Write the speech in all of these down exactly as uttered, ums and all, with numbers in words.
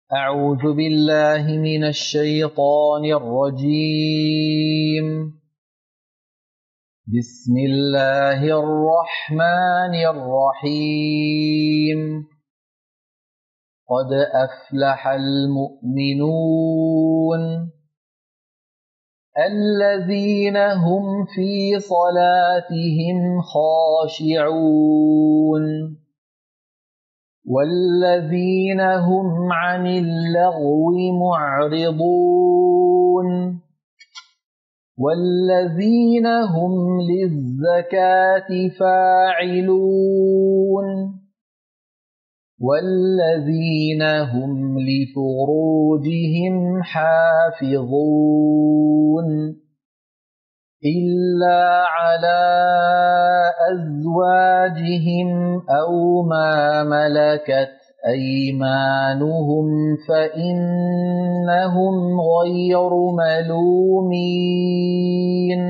أعوذ بالله من الشيطان الرجيم. بسم الله الرحمن الرحيم. قد أفلح المؤمنون الذين هم في صلاتهم خاشعون والذين هم عن اللغو معرضون والذين هم للزكاة فاعلون والذين هم لفروجهم حافظون إلا على أزواجهم أو ما ملكت أيمانهم فإنهم غير ملومين.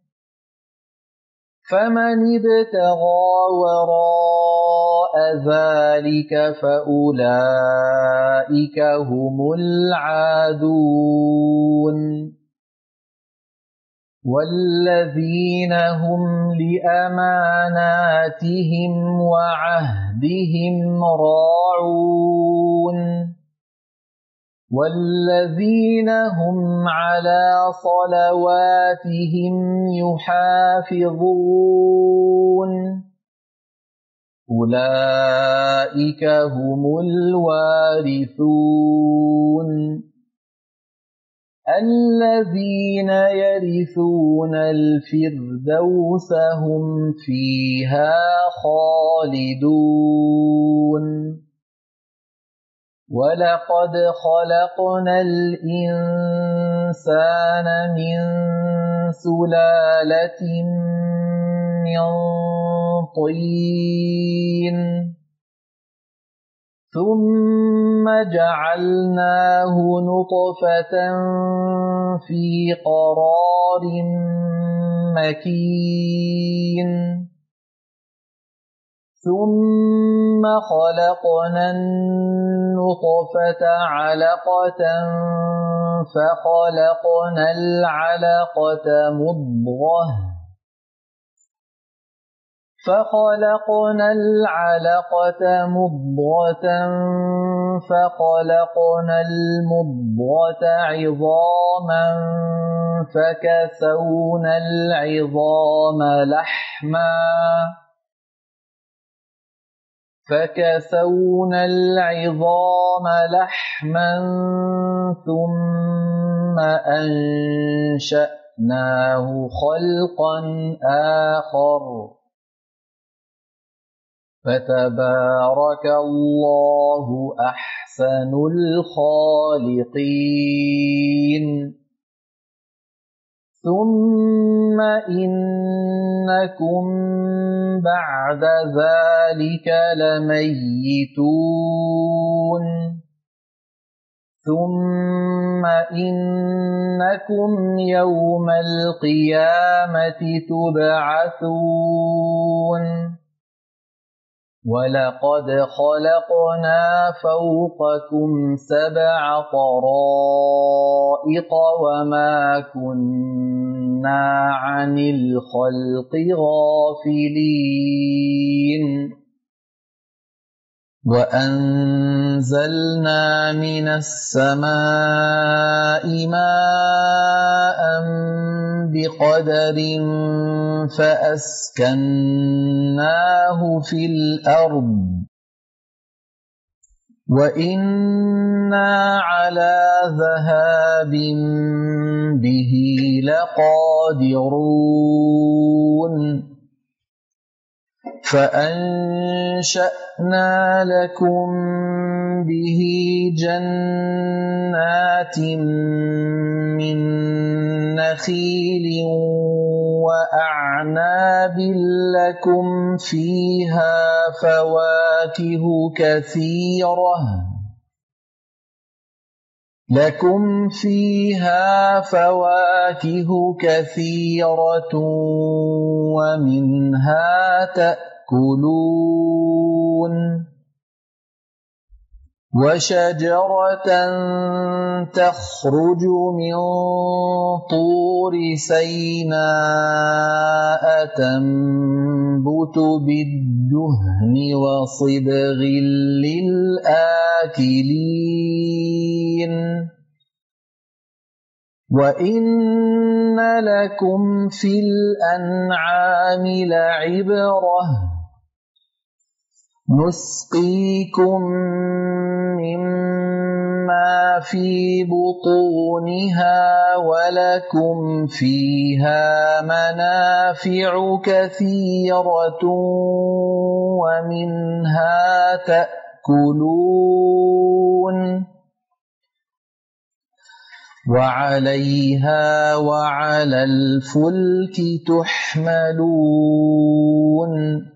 فمن ابتغى وراء ذلك فأولئك هم العادون والذين هم لأماناتهم وعهدهم راعون والذين هم على صلواتهم يحافظون أولئك هم الوارثون الذين يرثون الفردوس هم فيها خالدون. ولقد خلقنا الإنسان من سلالة من طين ثم جعلناه نطفة في قرار مكين ثم خلقنا النطفة علقة فخلقنا العلقة مضغة فخلقنا العلقة مضغة فخلقنا المضغة عظاما فكسونا العظام لحما فكسونا العظام لحما ثم أنشأناه خلقا آخر فتبارك الله أحسن الخالقين. ثم إنكم بعد ذلك لميتون ثم إنكم يوم القيامة تبعثون ولقد خلقنا فوقكم سبع طرائق وما كنا عن الخلق غافلين. وأنزلنا من السماء ماء بقدر فأسكناه في الأرض وإنا على ذهاب به لقادرون فأنشأنا لكم به جنات من نخيل وأعناب لكم فيها فواكه كثيرة لكم فيها فواكه كثيرة ومنها تأكلون وشجرة تخرج من طور سيناء تنبت بالدهن وصبغ للآكلين وإن لكم في الأنعام لعبرة نسقيكم مما في بطونها ولكم فيها منافع كثيرة ومنها تأكلون وعليها وعلى الفلك تحملون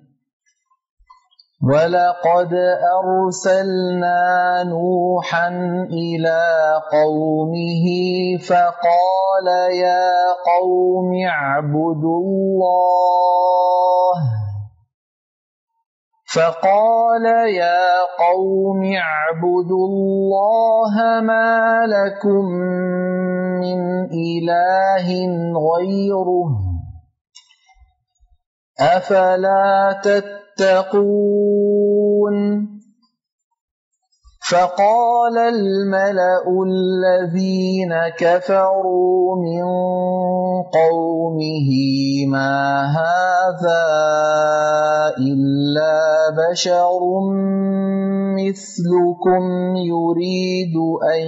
ولقد أرسلنا نوحا إلى قومه فقال يا قوم اعبدوا الله فقال يا قوم اعبدوا الله ما لكم من إله غيره أفلا تتقون فقال الملأ الذين كفروا من قومه ما هذا إلا بشر مثلكم يريد أن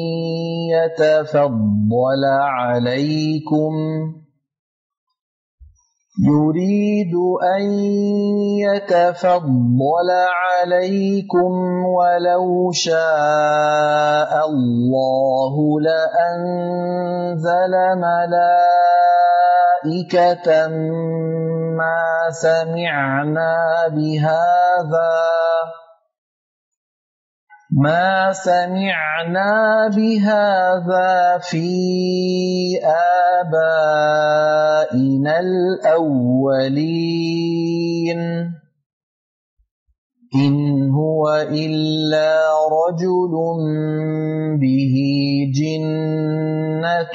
يتفضل عليكم يريد أن يتفضل عليكم ولو شاء الله لأنزل ملائكة ما سمعنا بهذا ما سمعنا بهذا في آبائنا الأولين إن هو إلا رجل به جنة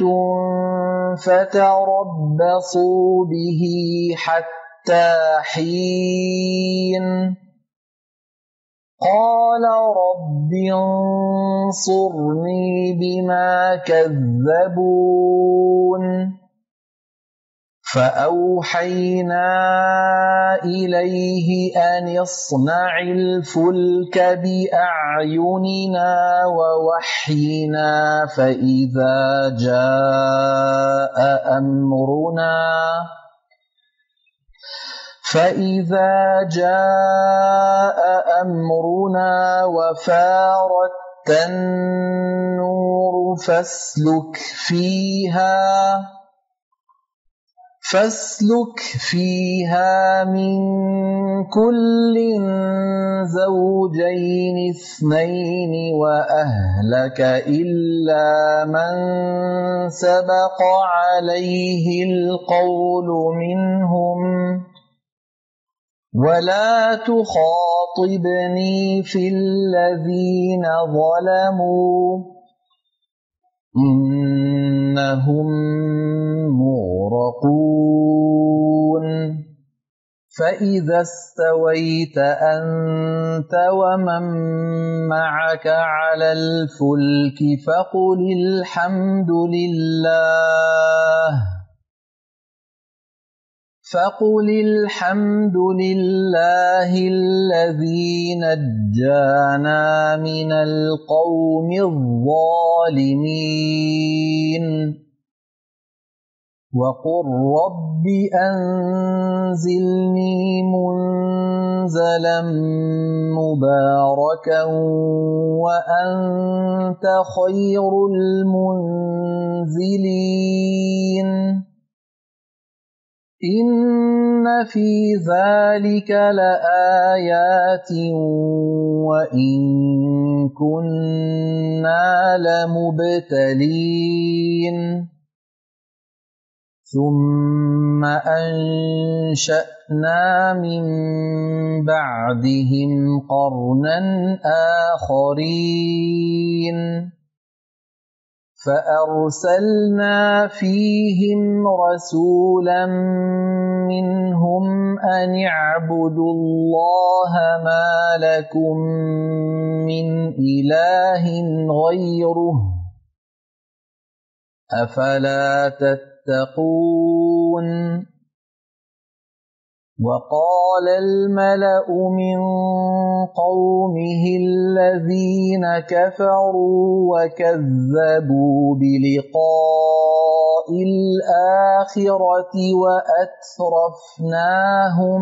فتربصوا به حتى حين قال رب انصرني بما كذبون فأوحينا إليه أن اصنع الفلك بأعيننا ووحينا فإذا جاء أمرنا فإذا جاء أمرنا وفارت النور فاسلك فيها فاسلك فيها من كل زوجين اثنين وأهلك إلا من سبق عليه القول منهم ولا تخاطبني في الذين ظلموا إنهم مغرقون فإذا استويت أنت ومن معك على الفلك فقل الحمد لله فقل الحمد لله الذي نجانا من القوم الظالمين وقل رب أنزلني منزلا مباركا وأنت خير المنزلين إن في ذلك لآيات وإن كنا لمبتلين ثم أنشأنا من بعدهم قرنا آخرين فأرسلنا فيهم رسولا منهم أن اعبدوا الله ما لكم من إله غيره أفلا تتقون وقال الملأ من قومه الذين كفروا وكذبوا بلقاء الآخرة وأترفناهم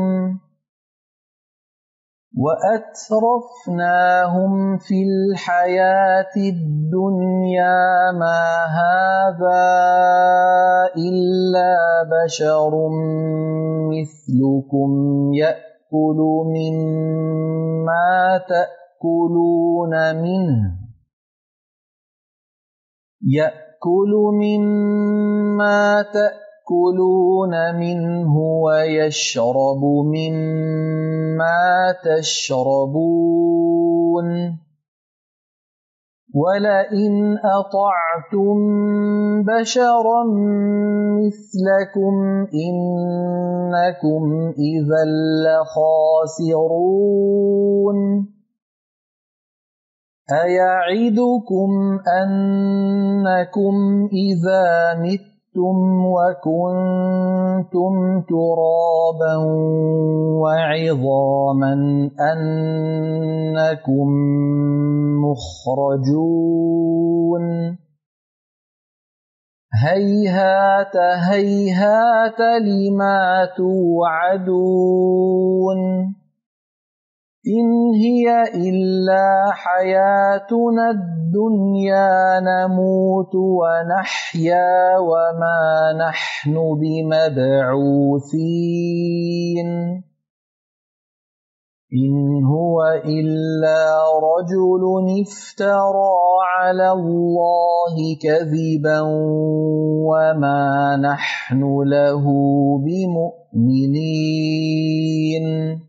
وأترفناهم في الحياة الدنيا ما هذا إلا بشر مثلكم يأكل مما تأكلون منه يأكل مما تأكلون منه ويشرب مما تشربون ولئن أطعتم بشرا مثلكم إنكم إذا لخاسرون أيعدكم أنكم إذا متم وكنتم ترابا وعظاما أنكم مخرجون هيهات هيهات لما توعدون إن هي إلا حياتنا الدنيا نموت ونحيا وما نحن بمبعوثين إن هو إلا رجل افترى على الله كذبا وما نحن له بمؤمنين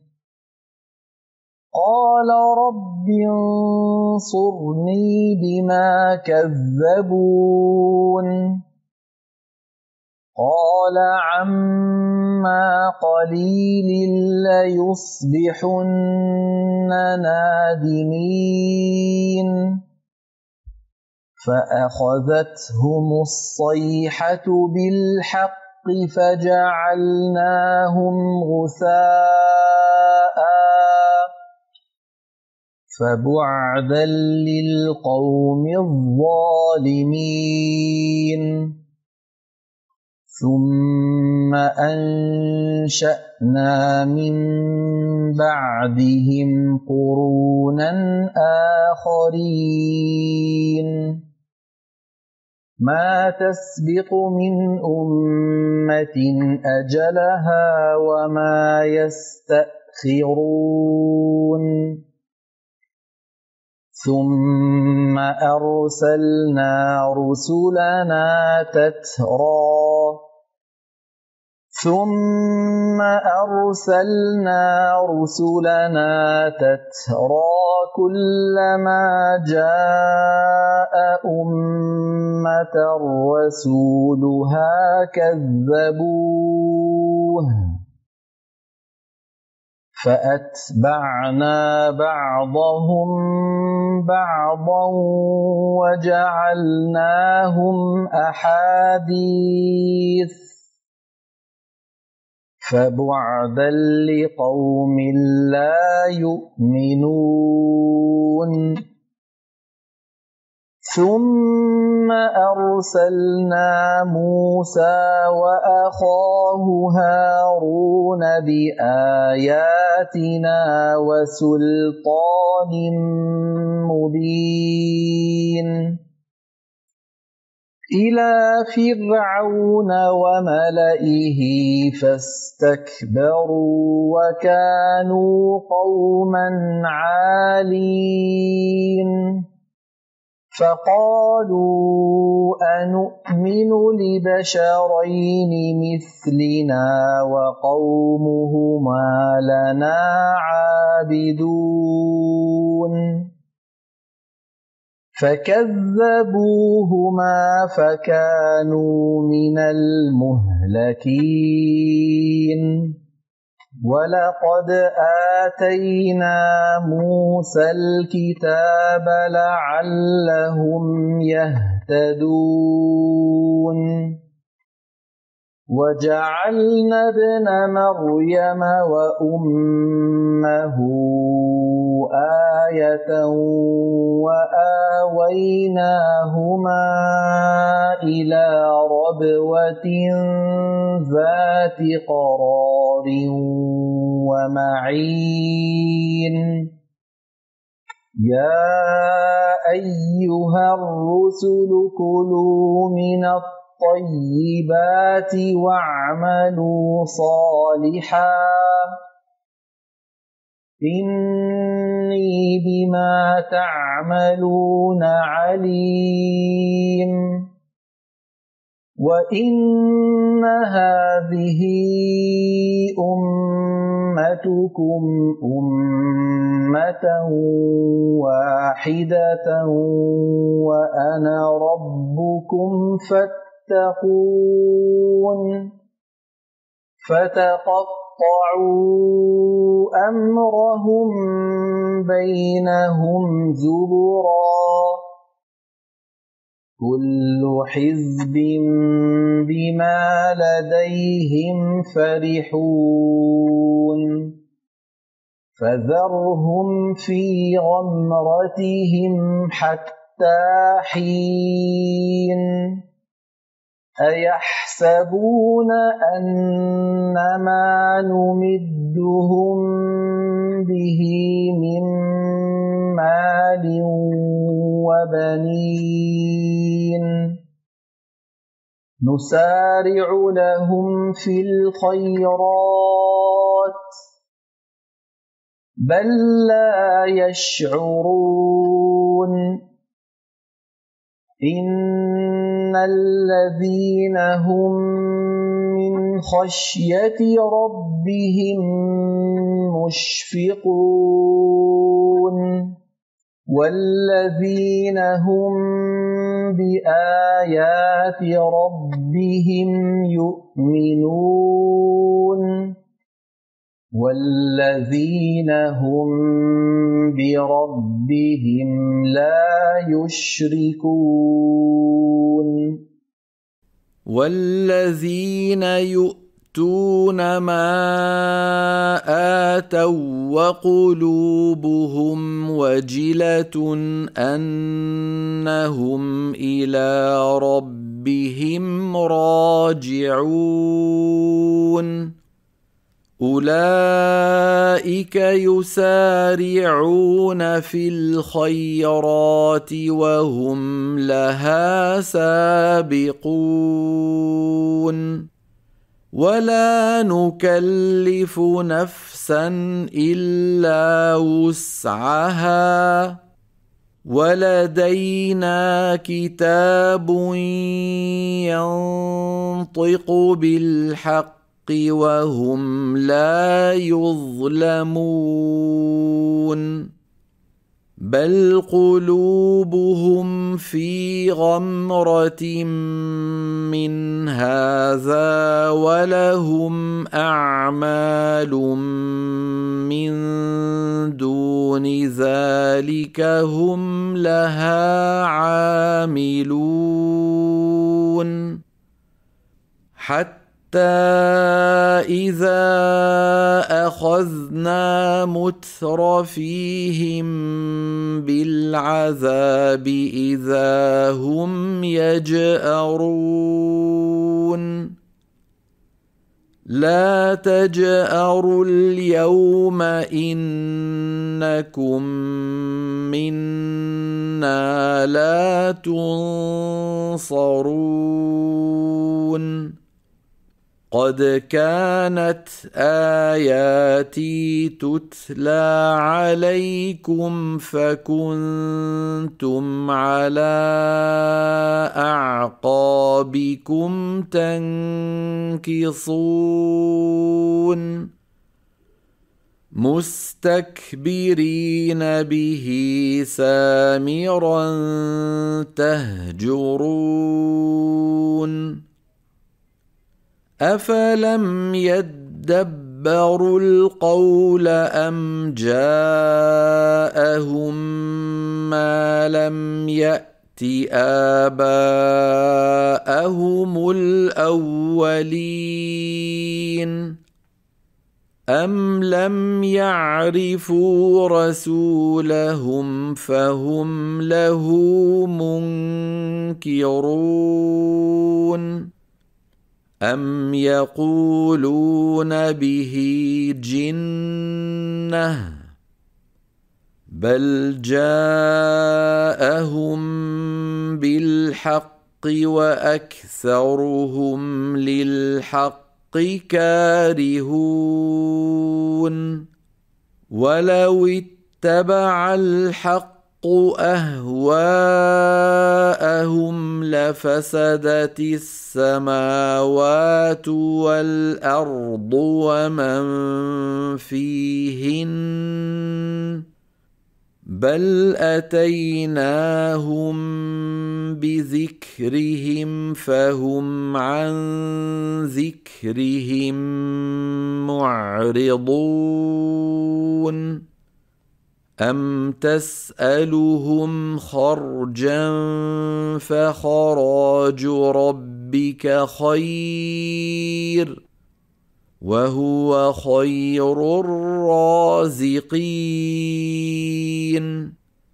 قال رب انصرني بما كذبون قال عما قليل ليصبحن نادمين فأخذتهم الصيحة بالحق فجعلناهم غثاء فبعدا للقوم الظالمين ثم أنشأنا من بعدهم قرونا آخرين ما تسبق من أمة أجلها وما يستأخرون ثم أرسلنا رسلنا تترى ثم أرسلنا رسلنا تترى كلما جاء أمة رسولها كذبوه فأتبعنا بعضهم بعضا وجعلناهم أحاديث فبعدا لقوم لا يؤمنون ثم أرسلنا موسى وأخاه هارون بآياتنا وسلطان مبين إلى فرعون وملئه فاستكبروا وكانوا قوما عالين فقالوا أنؤمن لبشرين مثلنا وقومهما لنا عابدون فكذبوهما فكانوا من المهلكين ولقد آتينا موسى الكتاب لعلهم يهتدون وجعلنا ابن مريم وأمه آية وآويناهما إلى ربوة ذات قرار ومعين يا أيها الرسل كلوا من الطيبات واعملوا صالحا إني بما تعملون عليم وإن هذه أمتكم أمة واحدة وأنا ربكم فاتقون فتقطعوا أمرهم بينهم زبرا كل حزب بما لديهم فرحون فذرهم في غمرتهم حتى حين أيحسبون أنما نمدهم به من مال وبنين نسارع لهم في الخيرات بل لا يشعرون إن الذين هم من خشية ربهم مشفقون والذين هم بآيات ربهم يؤمنون والذين هم بربهم لا يشركون والذين يؤتون ما آتوا وقلوبهم وجلة أنهم إلى ربهم راجعون أولئك يسارعون في الخيرات وهم لها سابقون ولا نكلف نفسا إلا وسعها ولدينا كتاب ينطق بالحق وهم لا يظلمون بل قلوبهم في غمرة من هذا ولهم أعمال من دون ذلك هم لها عاملون حتى إذا أخذنا مترفيهم بالعذاب إذا هم يجأرون لا تجأروا اليوم إنكم منا لا تنصرون قد كانت آياتي تتلى عليكم فكنتم على أعقابكم تنكصون مستكبرين به سامرا تهجرون أفلم يدبروا القول أم جاءهم ما لم يأت آباءهم الأولين أم لم يعرفوا رسولهم فهم له منكرون أم يقولون به جنة بل جاءهم بالحق وأكثرهم للحق كارهون ولو اتبع الحق أهواءهم لفسدت السماوات والأرض ومن فيهن بل أتيناهم بذكرهم فهم عن ذكرهم معرضون أم تسألهم خرجا فخراج ربك خير وهو خير الرازقين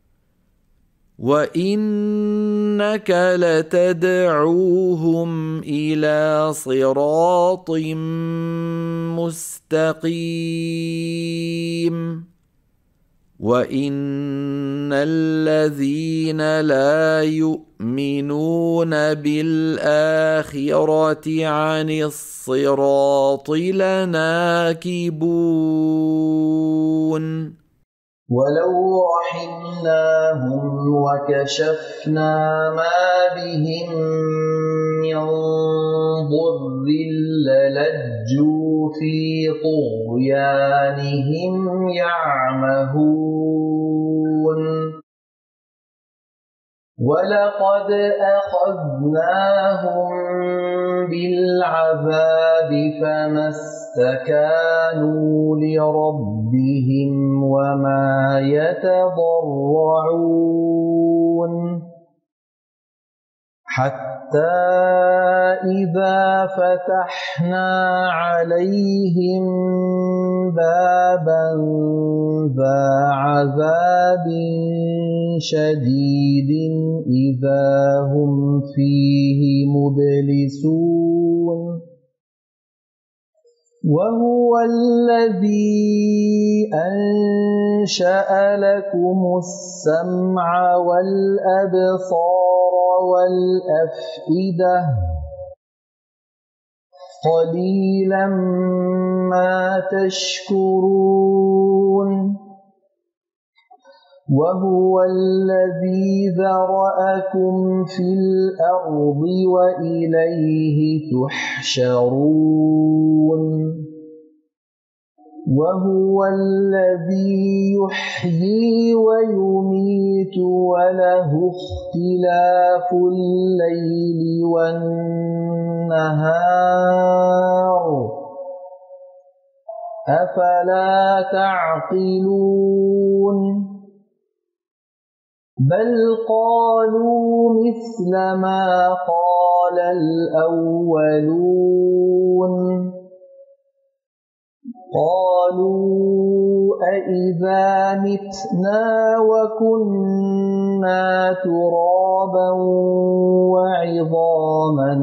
وإنك لتدعوهم إلى صراط مستقيم وإن الذين لا يؤمنون بالآخرة عن الصراط لناكبون ولو رحمناهم وكشفنا ما بهم من ضر للجوا في طغيانهم يعمهون ولقد أخذناهم بالعذاب فما استكانوا لربهم وما يتضرعون حتى إذا فتحنا عليهم بابا ذا عذاب شديد إذا هم فيه مبلسون وهو الذي أنشأ لكم السمع والأبصار والأفئدة قليلا ما تشكرون وهو الذي ذرأكم في الأرض وإليه تحشرون وهو الذي يحيي ويميت وله اختلاف الليل والنهار أفلا تعقلون بل قالوا مثل ما قال الأولون قالوا أإذا متنا وكنا ترابا وعظاما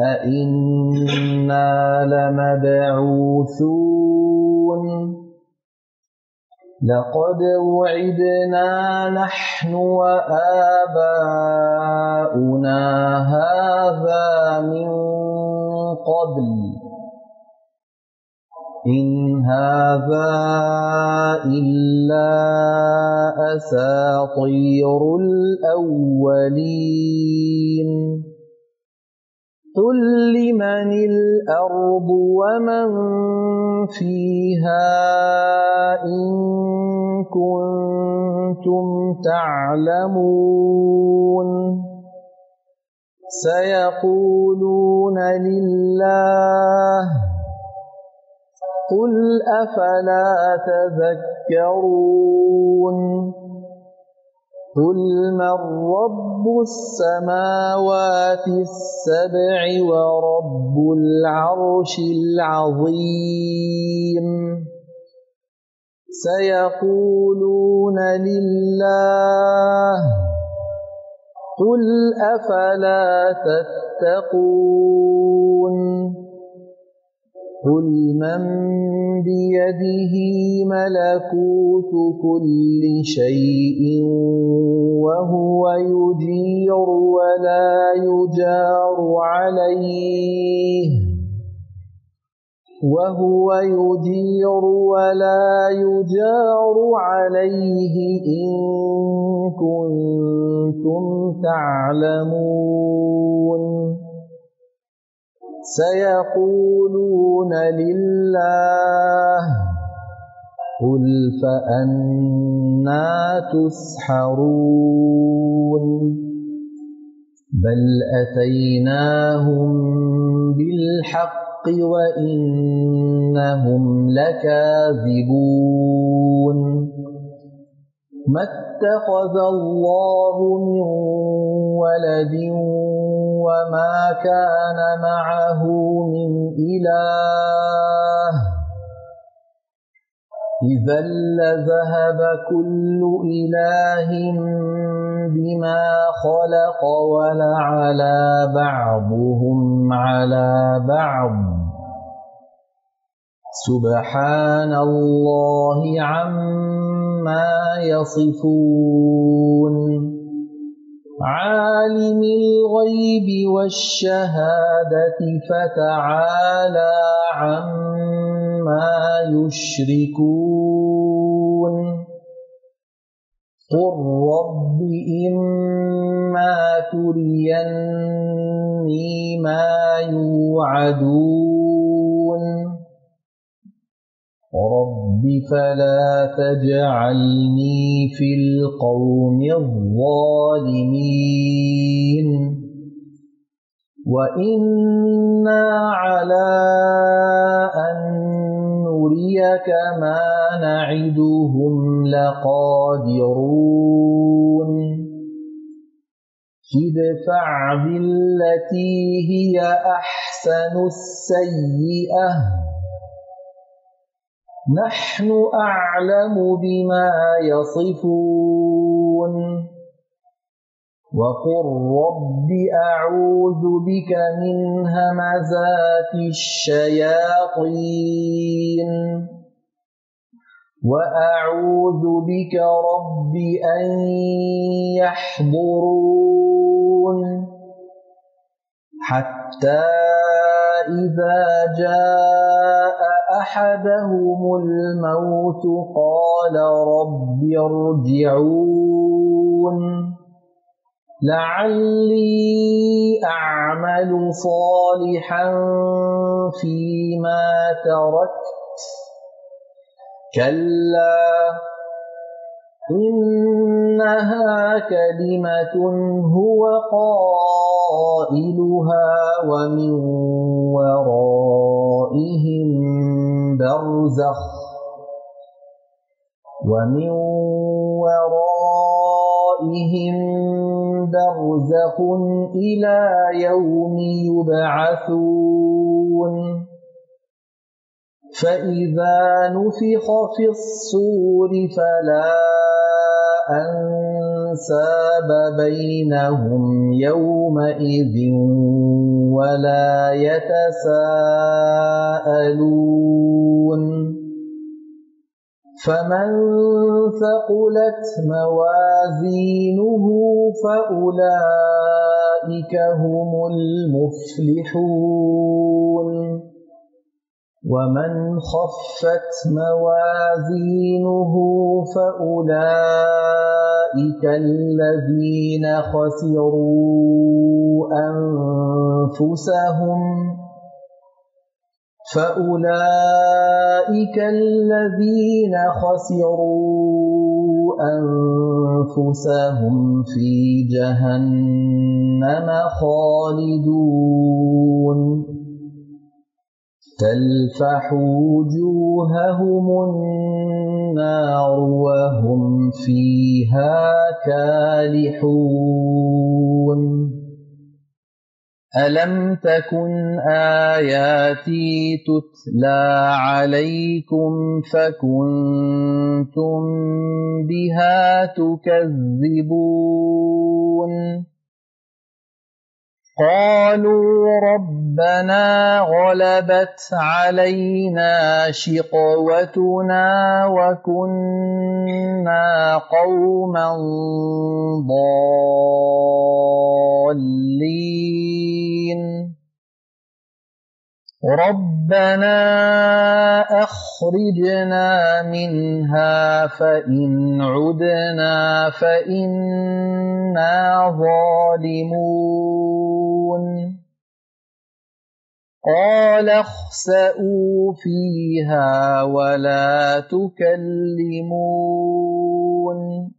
أإنا لمبعوثون لقد وعدنا نحن وآباؤنا هذا من قبل إن هذا إلا أساطير الأولين قل لمن الأرض ومن فيها إن كنتم تعلمون سيقولون لله قل أفلا تذكرون قل من رب السماوات السبع ورب العرش العظيم سيقولون لله قل أفلا تتقون قل من بيده ملكوت كل شيء وهو يجير ولا يجار عليه وهو يجير ولا يجار عليه إن كنتم تعلمون سيقولون لله قل فأنى تسحرون بل أتيناهم بالحق وإنهم لكاذبون ما اتخذ الله من ولد وما كان معه من إله إذا لذهب كل إله بما خلق ولعلى بعضهم على بعض سبحان الله عما يصفون عالم الغيب والشهادة فتعالى عما يشركون قل رب إما تريني ما يوعدون رب فلا تجعلني في القوم الظالمين وإنا على أن نريك ما نعدهم لقادرون ادفع بالتي هي أحسن السيئة نحن أعلم بما يصفون وقل رب أعوذ بك من همزات الشياطين وأعوذ بك رب أن يحضرون حتى إذا جاء أحدهم الموت قال رب ارجعون لعلي أعمل صالحا فيما تركت كلا إنها كلمة هو قائلها ومن ورائهم برزخ ومن ورائهم برزخ إلى يوم يبعثون فإذا نفخ في الصور فلا أنساب بينهم يومئذ ولا يتساءلون فمن ثقلت موازينه فأولئك هم المفلحون ومن خفت موازينه فأولئك الذين خسروا أنفسهم فأولئك الذين خسروا أنفسهم في جهنم خالدون تلفح وجوههم النار وهم فيها كالحون ألم تكن آياتي تتلى عليكم فكنتم بها تكذبون قالوا ربنا غلبت علينا شقوتنا وكنا قوما ضالين ربنا أخرجنا منها فإن عدنا فإنا ظالمون قال اخسئوا فيها ولا تكلمون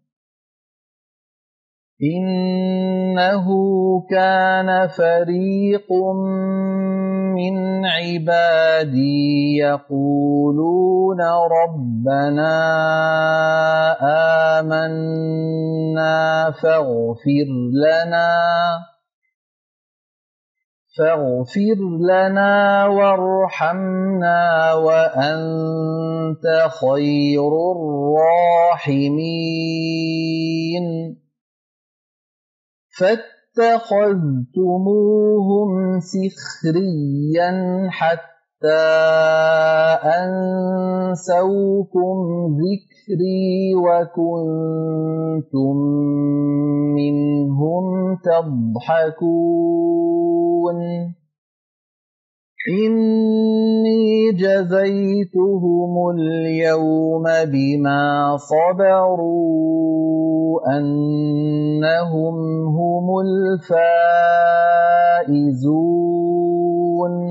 إنه كان فريق من عبادي يقولون ربنا آمنا فاغفر لنا فاغفر لنا وارحمنا وأنت خير الراحمين فاتخذتموهم سخريا حتى أنسوكم ذكري وكنتم منهم تضحكون إني جزيتهم اليوم بما صبروا أنهم هم الفائزون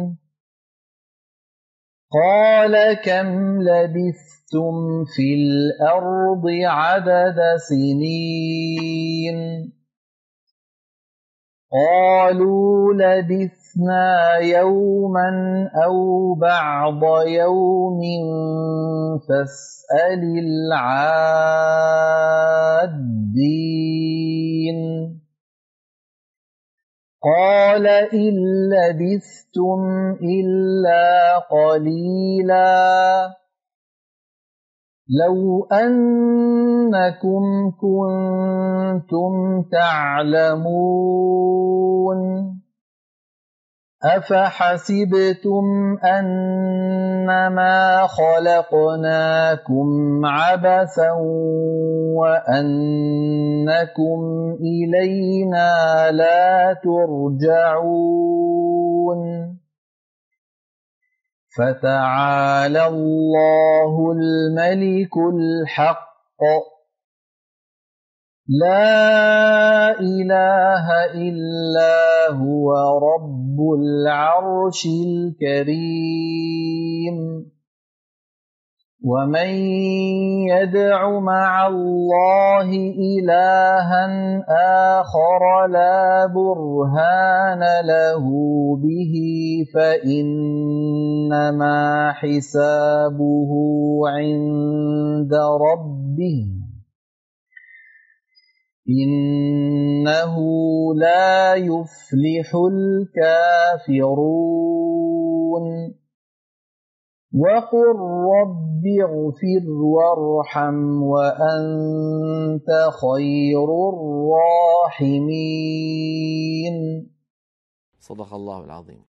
قال كم لبثتم في الأرض عدد سنين قالوا لبثنا يوما أو بعض يوم فاسأل العادين قال إن لبثتم إلا قليلا لو أنكم كنتم تعلمون أفحسبتم أنما خلقناكم عبثا وأنكم إلينا لا ترجعون فتعالى الله الملك الحق لا إله إلا هو رب العرش الكريم ومن يدع مع الله إلها آخر لا برهان له به فإنما حسابه عند ربه إنه لا يفلح الكافرون وقل رب اغفر وارحم وأنت خير الراحمين. صدق الله العظيم.